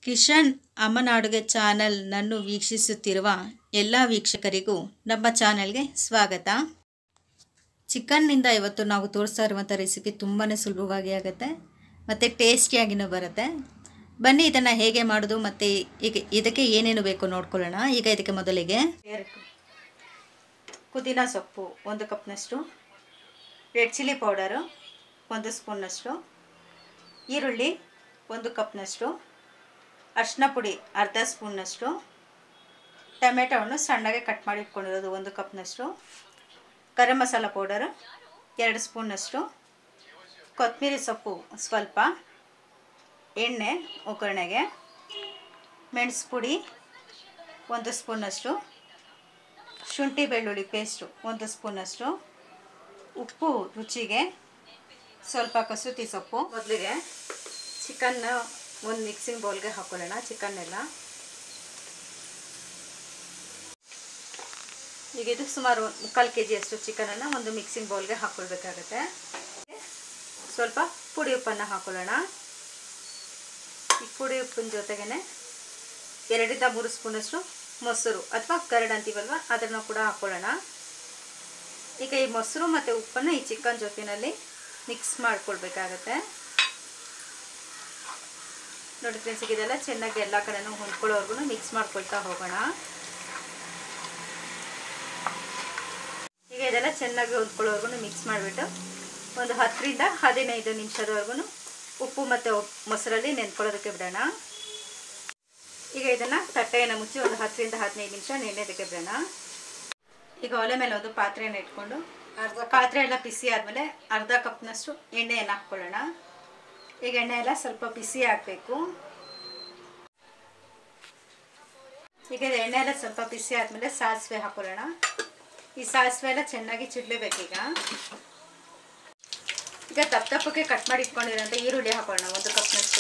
ಕಿಶನ್ ಅಮ್ಮನ ಅಡುಗೆ ಚಾನಲ್ ನನ್ನು ವೀಕ್ಷಿಸುತ್ತಿರುವ ಎಲ್ಲ ವೀಕ್ಷಕರಿಗೂ ನಮ್ಮ ಚಾನೆಲ್ಗೆ ಸ್ವಾಗತ. ಚಿಕನ್ನಿಂದ ಇವತ್ತು ನಾವು ತೋರಿಸ್ತಾ ಇರುವಂಥ ರೆಸಿಪಿ ತುಂಬಾ ಸುಲಭವಾಗಿ ಆಗುತ್ತೆ ಮತ್ತು ಟೇಸ್ಟಿಯಾಗಿಯೂ ಬರುತ್ತೆ. ಬನ್ನಿ ಇದನ್ನು ಹೇಗೆ ಮಾಡೋದು ಮತ್ತು ಇದಕ್ಕೆ ಏನೇನು ಬೇಕು ನೋಡ್ಕೊಳ್ಳೋಣ. ಈಗ ಇದಕ್ಕೆ ಮೊದಲಿಗೆ ಪುದೀನ ಸೊಪ್ಪು 1 ಕಪ್ನಷ್ಟು, ರೆಡ್ ಚಿಲ್ಲಿ ಪೌಡರು 1 ಸ್ಪೂನ್ನಷ್ಟು, ಈರುಳ್ಳಿ 1 ಕಪ್ನಷ್ಟು, ಅರಿಶಿನ ಪುಡಿ ಅರ್ಧ ಸ್ಪೂನ್ನಷ್ಟು, ಟೊಮೆಟೊವನ್ನು ಸಣ್ಣಗೆ ಕಟ್ ಮಾಡಿ ಇಟ್ಕೊಂಡಿರೋದು 1 ಕಪ್ನಷ್ಟು, ಗರಂ ಮಸಾಲ ಪೌಡರು 2 ಸ್ಪೂನ್ನಷ್ಟು, ಕೊತ್ತಂಬರಿ ಸೊಪ್ಪು ಸ್ವಲ್ಪ, ಎಣ್ಣೆ ಒಗ್ಗರಣೆಗೆ, ಮೆಣಸು ಪುಡಿ 1 ಸ್ಪೂನ್ನಷ್ಟು, ಶುಂಠಿ ಬೆಳ್ಳುಳ್ಳಿ ಪೇಸ್ಟು 1 ಸ್ಪೂನ್ನಷ್ಟು, ಉಪ್ಪು ರುಚಿಗೆ, ಸ್ವಲ್ಪ ಕಸೂತಿ ಸೊಪ್ಪು. ಮೊದಲಿಗೆ ಚಿಕನ್ನ ಒಂದು ಮಿಕ್ಸಿಂಗ್ ಬೌಲ್ಗೆ ಹಾಕೊಳ್ಳೋಣ. ಚಿಕನ್ನೆಲ್ಲ ಈಗ ಇದು ಸುಮಾರು 1/4 kg ಅಷ್ಟು ಚಿಕನನ್ನು ಒಂದು ಮಿಕ್ಸಿಂಗ್ ಬೌಲ್ಗೆ ಹಾಕ್ಕೊಳ್ಬೇಕಾಗತ್ತೆ. ಸ್ವಲ್ಪ ಪುಡಿ ಉಪ್ಪನ್ನು ಹಾಕೊಳ್ಳೋಣ. ಈ ಪುಡಿ ಉಪ್ಪಿನ ಜೊತೆಗೇ 2 ರಿಂದ 3 ಸ್ಪೂನಷ್ಟು ಮೊಸರು ಅಥವಾ ಕರಡ್ ಅಂತೀವಲ್ವ ಅದನ್ನು ಕೂಡ ಹಾಕೊಳ್ಳೋಣ. ಈಗ ಈ ಮೊಸರು ಮತ್ತು ಉಪ್ಪನ್ನು ಈ ಚಿಕನ್ ಜೊತೆಯಲ್ಲಿ ಮಿಕ್ಸ್ ಮಾಡ್ಕೊಳ್ಬೇಕಾಗತ್ತೆ. ನೋಡಿ ಫ್ರೆಂಡ್ಸ್, ಇದೆಲ್ಲ ಚೆನ್ನಾಗಿ ಎಲ್ಲ ಕಡೆನೂ ಹೊಂದ್ಕೊಳ್ಳೋವರೆಗೂ ಮಿಕ್ಸ್ ಮಾಡ್ಕೊಳ್ತಾ ಹೋಗೋಣ. ಈಗ ಇದೆಲ್ಲ ಚೆನ್ನಾಗಿ ಹೊಂದ್ಕೊಳ್ಳೋವರೆಗೂ ಮಿಕ್ಸ್ ಮಾಡಿಬಿಟ್ಟು ಒಂದು 10 ರಿಂದ 15 ನಿಮಿಷದವರೆಗೂ ಉಪ್ಪು ಮತ್ತು ಮೊಸರಲ್ಲಿ ನೆನ್ಕೊಳ್ಳೋದಕ್ಕೆ ಬಿಡೋಣ. ಈಗ ಇದನ್ನು ತಟ್ಟೆಯನ್ನು ಮುಚ್ಚಿ ಒಂದು 10 ರಿಂದ 15 ನಿಮಿಷ ನೆನೆಯೋದಕ್ಕೆ ಬಿಡೋಣ. ಈಗ ಒಲೆ ಮೇಲೆ ಒಂದು ಪಾತ್ರೆಯನ್ನು ಇಟ್ಕೊಂಡು ಪಾತ್ರೆ ಎಲ್ಲ ಬಿಸಿ ಆದಮೇಲೆ ಅರ್ಧ ಕಪ್ನಷ್ಟು ಎಣ್ಣೆಯನ್ನು ಹಾಕ್ಕೊಳ್ಳೋಣ. ಈಗ ಎಣ್ಣೆ ಎಲ್ಲ ಸ್ವಲ್ಪ ಬಿಸಿ ಆಗಬೇಕು. ಈಗ ಎಣ್ಣೆ ಎಲ್ಲ ಸ್ವಲ್ಪ ಬಿಸಿ ಆದಮೇಲೆ ಸಾಸಿವೆ ಹಾಕೊಳ್ಳೋಣ. ಈ ಸಾಸಿವೆ ಎಲ್ಲ ಚೆನ್ನಾಗಿ ಚಿಡ್ಲೇಬೇಕೀಗ. ಈಗ ದಪ್ಪಕ್ಕೆ ಕಟ್ ಮಾಡಿ ಇಟ್ಕೊಂಡಿರೋಂಥ ಈರುಳ್ಳಿ ಹಾಕೊಳ್ಳೋಣ 1 ಕಪ್ನಷ್ಟು.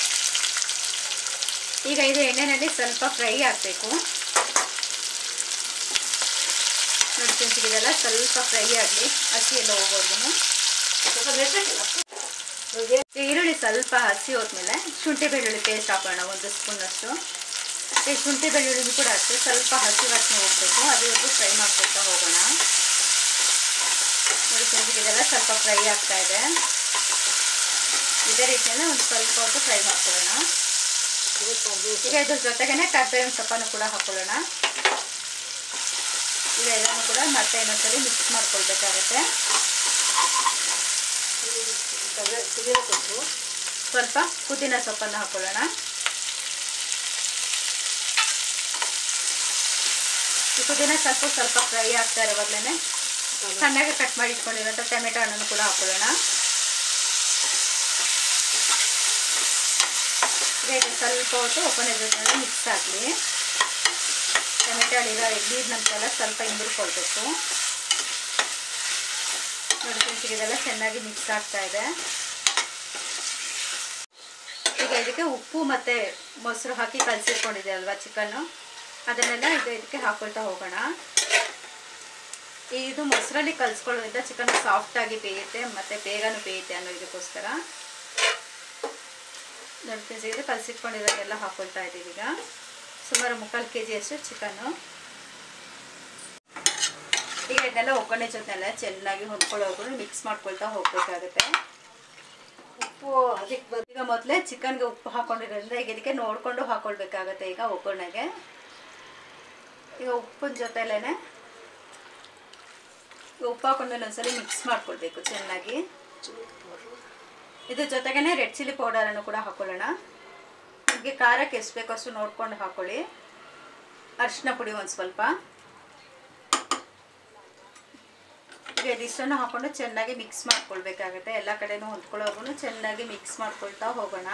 ಈಗ ಇದು ಎಣ್ಣೆಯಲ್ಲಿ ಸ್ವಲ್ಪ ಫ್ರೈ ಆಗಬೇಕು. ನೋಡಿ ಇದೆಲ್ಲ ಸ್ವಲ್ಪ ಫ್ರೈ ಆಗಲಿ, ಹಸಿ ಎಲ್ಲ ಹೋಗೋರ್ಗು. ಈರುಳ್ಳಿ ಸ್ವಲ್ಪ ಹಸಿ ಹೋದ್ಮೇಲೆ ಶುಂಠಿ ಬೆಳ್ಳುಳ್ಳಿ ಪೇಸ್ಟ್ ಹಾಕೋಣ 1 ಸ್ಪೂನಷ್ಟು. ಈ ಶುಂಠಿ ಬೆಳ್ಳುಳ್ಳಿ ಕೂಡ ಅಷ್ಟೇ ಸ್ವಲ್ಪ ಹಸಿ ವಾಸನೆ ಹೋಗಬೇಕು, ಅದುವರೆಗೂ ಫ್ರೈ ಮಾಡ್ಕೊಳ್ತಾ ಹೋಗೋಣ. ನೋಡಿ ಇದೆಲ್ಲ ಸ್ವಲ್ಪ ಫ್ರೈ ಆಗ್ತಾ ಇದೆ. ಇದೇ ರೀತಿಯಿಂದ ಒಂದು ಸ್ವಲ್ಪ ಹೊತ್ತು ಫ್ರೈ ಮಾಡ್ಕೊಳ್ಳೋಣ. ಈಗ ಇದ್ರ ಜೊತೆಗೇ ಕರ್ಬೇವಿನ ಸೊಪ್ಪನ್ನು ಕೂಡ ಹಾಕೊಳ್ಳೋಣ. ಈಗ ಎಲ್ಲನೂ ಕೂಡ ಮತ್ತೆ ಇನ್ನೊಂದ್ಸಲಿ ಮಿಕ್ಸ್ ಮಾಡ್ಕೊಳ್ಬೇಕಾಗತ್ತೆ. ಸ್ವಲ್ಪ ಪುದೀನ ಸೊಪ್ಪನ್ನು ಹಾಕೊಳ್ಳೋಣ. ಈ ಪುದೀನ ಸೊಪ್ಪು ಸ್ವಲ್ಪ ಫ್ರೈ ಆಗ್ತಾ ಇರೋವಾಗಲೇ ಸಣ್ಣಗೆ ಕಟ್ ಮಾಡಿ ಇಟ್ಕೊಂಡಿರೋಂಥ ಟೊಮೆಟೊ ಹಣ್ಣನ್ನು ಕೂಡ ಹಾಕೊಳ್ಳೋಣ. ಈಗ ಸ್ವಲ್ಪ ಹೊತ್ತು ಒಪ್ಪನೆ ಜೊತೆ ಮಿಕ್ಸ್ ಆಗಲಿ. ಟೊಮೆಟೊ ಹಣ್ಣಿರೋ ನೀರು ನಮಗೆಲ್ಲ ಸ್ವಲ್ಪ ಹಿಂದಿರ್ಕೊಳ್ಬೇಕು. ನೋಡಿ ಫ್ರೆಂಡ್ಸ್, ಇದೆಲ್ಲ ಚೆನ್ನಾಗಿ ಮಿಕ್ಸ್ ಆಗ್ತಾ ಇದೆ. ಈಗ ಇದಕ್ಕೆ ಉಪ್ಪು ಮತ್ತು ಮೊಸರು ಹಾಕಿ ಕಲಸಿಟ್ಕೊಂಡಿದೆ ಅಲ್ವಾ ಚಿಕನ್ನು, ಅದನ್ನೆಲ್ಲ ಇದಕ್ಕೆ ಹಾಕ್ಕೊಳ್ತಾ ಹೋಗೋಣ. ಇದು ಮೊಸರಲ್ಲಿ ಕಲಿಸ್ಕೊಳ್ಳೋದ್ರಿಂದ ಚಿಕನ್ ಸಾಫ್ಟಾಗಿ ಬೇಯುತ್ತೆ ಮತ್ತು ಬೇಗನೂ ಬೇಯುತ್ತೆ ಅನ್ನೋ ಇದಕ್ಕೋಸ್ಕರ ನೋಡಿ ಫ್ರೆಂಡ್ಸ್, ಇದು ಕಲಸಿಟ್ಕೊಂಡಿರೋದೆಲ್ಲ ಹಾಕ್ಕೊಳ್ತಾ ಇದ್ದೀವಿ. ಈಗ ಸುಮಾರು 3/4 kg ಅಷ್ಟು ಚಿಕನ್ನು. ಈಗ ಇದನ್ನೆಲ್ಲ ಒಗ್ಗರಣೆ ಜೊತೆಲ್ಲ ಚೆನ್ನಾಗಿ ಹೊಂದ್ಕೊಳ್ಳೋರು ಮಿಕ್ಸ್ ಮಾಡ್ಕೊಳ್ತಾ ಹೋಗ್ಬೇಕಾಗುತ್ತೆ. ಉಪ್ಪು ಅದಕ್ಕೆ ಈಗ ಮೊದಲೇ ಚಿಕನ್ಗೆ ಉಪ್ಪು ಹಾಕ್ಕೊಂಡಿರೋದ್ರಿಂದ ಈಗ ಇದಕ್ಕೆ ನೋಡಿಕೊಂಡು ಹಾಕ್ಕೊಳ್ಬೇಕಾಗತ್ತೆ. ಈಗ ಒಗ್ಗರಣೆಗೆ ಈಗ ಉಪ್ಪಿನ ಜೊತೆಲೇ ಉಪ್ಪು ಹಾಕೊಂಡ್ಮೇಲೆ ಒಂದ್ಸಲಿ ಮಿಕ್ಸ್ ಮಾಡ್ಕೊಳ್ಬೇಕು ಚೆನ್ನಾಗಿ. ಇದ್ರ ಜೊತೆಗೇ ರೆಡ್ ಚಿಲ್ಲಿ ಪೌಡರನ್ನು ಕೂಡ ಹಾಕೊಳ್ಳೋಣ. ನಿಮಗೆ ಖಾರಕ್ಕೆ ಎಷ್ಟು ಬೇಕೋ ಅಷ್ಟು ನೋಡ್ಕೊಂಡು ಹಾಕೊಳ್ಳಿ. ಅರಿಶಿನ ಪುಡಿ ಒಂದು ಸ್ವಲ್ಪ. ಈಗ ಇದಿಷ್ಟನ್ನು ಹಾಕ್ಕೊಂಡು ಚೆನ್ನಾಗಿ ಮಿಕ್ಸ್ ಮಾಡ್ಕೊಳ್ಬೇಕಾಗುತ್ತೆ. ಎಲ್ಲ ಕಡೆನೂ ಹೊಂದ್ಕೊಳ್ಳೋರ್ಗು ಚೆನ್ನಾಗಿ ಮಿಕ್ಸ್ ಮಾಡ್ಕೊಳ್ತಾ ಹೋಗೋಣ.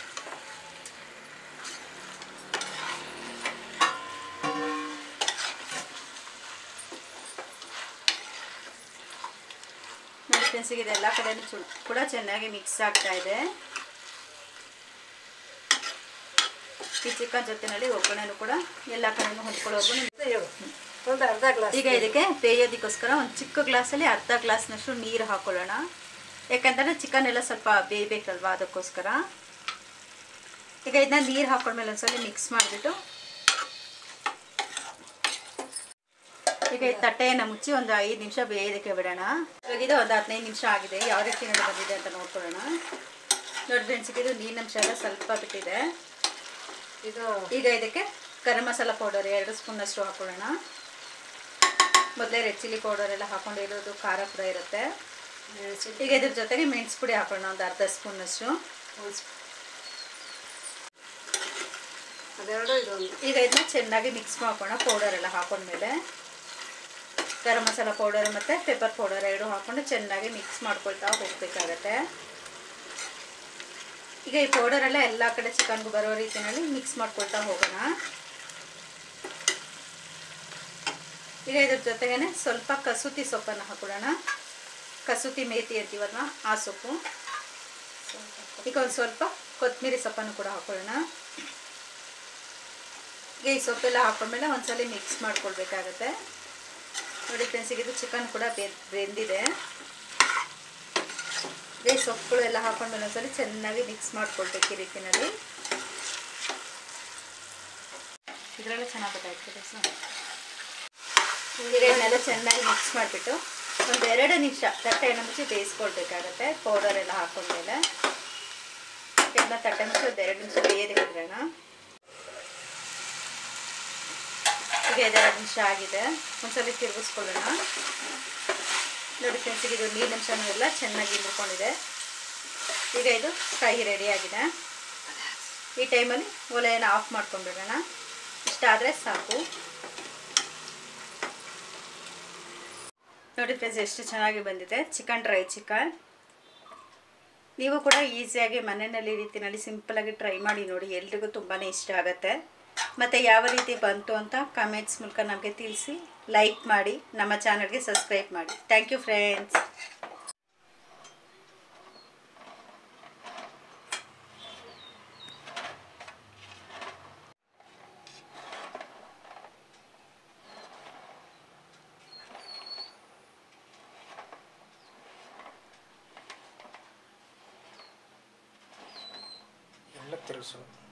ನೋಡಿ ಫ್ರೆಂಡ್ಸ್, ಇದೆಲ್ಲ ಕಡೆನೂ ಕೂಡ ಚೆನ್ನಾಗಿ ಮಿಕ್ಸ್ ಆಗ್ತಾ ಇದೆ. ಈ ಚಿಕನ್ ಜೊತೆಯಲ್ಲಿ ಒಗ್ಗರಣೆನೂ ಕೂಡ ಎಲ್ಲ ಕಡೆನೂ ಹೊಂದ್ಕೊಳ್ಳೋರ್ಗು. ಈಗ ಇದಕ್ಕೆ ಬೇಯೋದಕ್ಕೋಸ್ಕರ ಒಂದು ಚಿಕ್ಕ ಗ್ಲಾಸಲ್ಲಿ ಅರ್ಧ ಗ್ಲಾಸ್ನಷ್ಟು ನೀರು ಹಾಕೊಳ್ಳೋಣ. ಯಾಕಂದರೆ ಚಿಕನ್ ಎಲ್ಲ ಸ್ವಲ್ಪ ಬೇಯಬೇಕಲ್ವ, ಅದಕ್ಕೋಸ್ಕರ. ಈಗ ಇದನ್ನ ನೀರು ಹಾಕೊಂಡ್ಮೇಲೆ ಒಂದ್ಸಲ ಮಿಕ್ಸ್ ಮಾಡಿಬಿಟ್ಟು ಈಗ ಈ ತಟ್ಟೆಯನ್ನು ಮುಚ್ಚಿ ಒಂದು 5 ನಿಮಿಷ ಬೇಯೋದಕ್ಕೆ ಬಿಡೋಣ. ಇವಾಗ ಇದು ಒಂದು 15 ನಿಮಿಷ ಆಗಿದೆ. ಯಾವ ರೀತಿ ಬಂದಿದೆ ಅಂತ ನೋಡ್ಕೊಳ್ಳೋಣ. ನೋಡಿ ಫ್ರೆಂಡ್ಸ್, ಇದು ನೀರಿನಂಶ ಎಲ್ಲ ಸ್ವಲ್ಪ ಬಿಟ್ಟಿದೆ. ಈಗ ಇದಕ್ಕೆ ಗರಂ ಮಸಾಲ ಪೌಡರ್ 2 ಸ್ಪೂನಷ್ಟು ಹಾಕೊಳ್ಳೋಣ. ಮೊದಲೇ ರೆಡ್ ಚಿಲ್ಲಿ ಪೌಡರ್ ಎಲ್ಲ ಹಾಕೊಂಡಿರೋದು ಖಾರ ಕೂಡ ಇರುತ್ತೆ. ಈಗ ಇದ್ರ ಜೊತೆಗೆ ಮೆಣಸು ಪುಡಿ ಹಾಕೊಳ್ಳೋಣ, ಒಂದು ಅರ್ಧ ಸ್ಪೂನಷ್ಟು. ಈಗ ಇದನ್ನ ಚೆನ್ನಾಗಿ ಮಿಕ್ಸ್ ಮಾಡ್ಕೊಳ್ಳೋಣ. ಪೌಡರ್ ಎಲ್ಲ ಹಾಕೊಂಡ್ಮೇಲೆ ಗರಂ ಮಸಾಲ ಪೌಡರ್ ಮತ್ತು ಪೆಪ್ಪರ್ ಪೌಡರ್ 2 ಹಾಕ್ಕೊಂಡು ಚೆನ್ನಾಗಿ ಮಿಕ್ಸ್ ಮಾಡ್ಕೊಳ್ತಾ ಹೋಗಬೇಕಾಗತ್ತೆ. ಈಗ ಈ ಪೌಡರೆಲ್ಲ ಎಲ್ಲ ಕಡೆ ಚಿಕನ್ಗೂ ಬರೋ ರೀತಿಯಲ್ಲಿ ಮಿಕ್ಸ್ ಮಾಡ್ಕೊಳ್ತಾ ಹೋಗೋಣ. ಈಗ ಇದ್ರ ಜೊತೆಗೇ ಸ್ವಲ್ಪ ಕಸೂತಿ ಸೊಪ್ಪನ್ನು ಹಾಕೊಳ್ಳೋಣ. ಕಸೂತಿ ಮೇಥಿ ಅಂತೀವಲ್ಲ, ಆ ಸೊಪ್ಪು. ಈಗ ಒಂದು ಸ್ವಲ್ಪ ಕೊತ್ತಂಬರಿ ಸೊಪ್ಪನ್ನು ಕೂಡ ಹಾಕೊಳ್ಳೋಣ. ಈಗ ಈ ಸೊಪ್ಪೆಲ್ಲ ಹಾಕೊಂಡ್ಮೇಲೆ ಒಂದ್ಸಲ ಮಿಕ್ಸ್ ಮಾಡ್ಕೊಳ್ಬೇಕಾಗತ್ತೆ. ನೋಡಿ ಫ್ರೆಂಡ್ಸ್, ಇದು ಚಿಕನ್ ಕೂಡ ಬೆಂದಿದೆ. ಈ ಸೊಪ್ಪುಗಳು ಎಲ್ಲ ಹಾಕೊಂಡ್ಮೇಲೆ ಒಂದ್ಸಲ ಚೆನ್ನಾಗಿ ಮಿಕ್ಸ್ ಮಾಡ್ಕೊಳ್ಬೇಕು ಈ ರೀತಿಯಲ್ಲಿ. ಇದರಲ್ಲೇ ಚೆನ್ನಾಗಿ ಗೊತ್ತಾಗ್ತದೆ. ಈಗ ಇದನ್ನೆಲ್ಲ ಚೆನ್ನಾಗಿ ಮಿಕ್ಸ್ ಮಾಡಿಬಿಟ್ಟು ಒಂದು 2 ನಿಮಿಷ ತಟ್ಟೆಯನ್ನು ಮುಚ್ಚಿ ಬೇಯಿಸ್ಕೊಳ್ಬೇಕಾಗತ್ತೆ. ಪೌಡರ್ ಎಲ್ಲ ಹಾಕೊಂಡ್ಮೇಲೆ ಇದನ್ನ ತಟ್ಟೆ ಮುಚ್ಚಿ ಒಂದು 2 ನಿಮಿಷ ಬೇಯೋದಕ್ಕೆ ಬಿಡೋಣ. ಈಗ 2 ನಿಮಿಷ ಆಗಿದೆ. ಒಂದ್ಸಲ ತಿರುಗಿಸ್ಕೊಳ್ಳೋಣ. ನೋಡಿ ಫ್ರೆಂಡ್ಸ್, ಇದು ನೀರಿನಂಶನೂ ಎಲ್ಲ ಚೆನ್ನಾಗಿ ಹಿಂಡ್ಕೊಂಡಿದೆ. ಈಗ ಇದು ಫ್ರೈ ರೆಡಿ ಆಗಿದೆ. ಈ ಟೈಮಲ್ಲಿ ಒಲೆಯನ್ನು ಆಫ್ ಮಾಡ್ಕೊಂಡ್ಬಿಡೋಣ. ಇಷ್ಟ ಆದರೆ ಸಾಕು. ನೋಡಿ ಫ್ರೆಂಡ್ಸ್, ಎಷ್ಟು ಚೆನ್ನಾಗಿ ಬಂದಿದೆ ಚಿಕನ್ ಡ್ರೈ ಚಿಕನ್. ನೀವು ಕೂಡ ಈಸಿಯಾಗಿ ಮನೆಯಲ್ಲಿ ರೀತಿಯಲ್ಲಿ ಸಿಂಪಲಾಗಿ ಟ್ರೈ ಮಾಡಿ ನೋಡಿ. ಎಲ್ರಿಗೂ ತುಂಬಾ ಇಷ್ಟ ಆಗುತ್ತೆ. ಮತ್ತು ಯಾವ ರೀತಿ ಬಂತು ಅಂತ ಕಮೆಂಟ್ಸ್ ಮೂಲಕ ನಮಗೆ ತಿಳಿಸಿ. ಲೈಕ್ ಮಾಡಿ, ನಮ್ಮ ಚಾನಲ್ಗೆ ಸಬ್ಸ್ಕ್ರೈಬ್ ಮಾಡಿ. Thank you friends. ಎಲ್ಲ ತಿರುಗಿಸು.